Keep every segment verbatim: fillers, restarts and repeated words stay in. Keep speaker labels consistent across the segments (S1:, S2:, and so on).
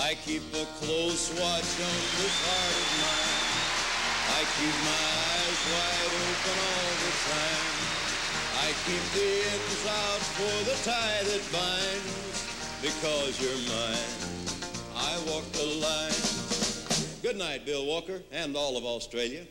S1: I keep a close watch on this heart of mine. I keep my eyes wide open all the time. I keep the ends out for the tie that binds. Because you're mine, I walk the line. Good night, Bill Walker, and all of Australia.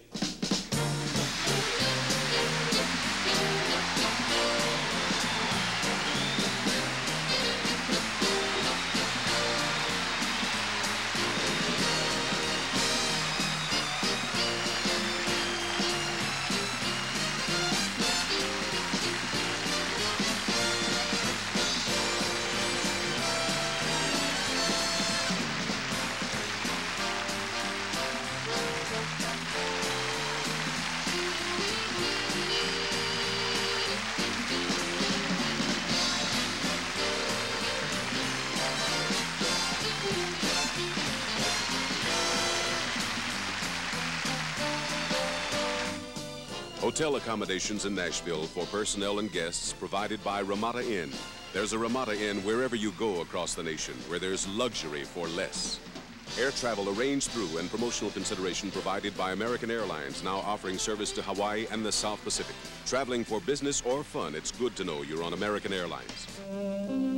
S2: Hotel accommodations in Nashville for personnel and guests provided by Ramada Inn. There's a Ramada Inn wherever you go across the nation, where there's luxury for less. Air travel arranged through and promotional consideration provided by American Airlines, now offering service to Hawaii and the South Pacific. Traveling for business or fun, it's good to know you're on American Airlines.